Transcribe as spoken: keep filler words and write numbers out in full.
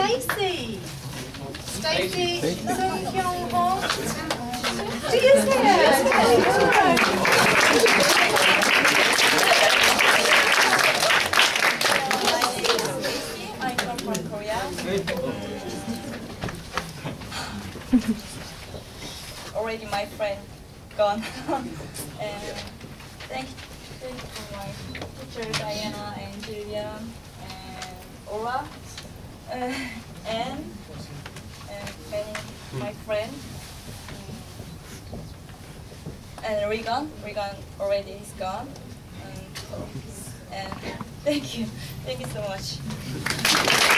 Stacey. Stacey Sung-Kyung-ho. She is here. I come from Korea. Already my friend gone. And thank you, thank you for my teacher Diana and Julia and Aura uh, and and many my friends and Regan. Regan already is gone. And, and thank you, thank you so much.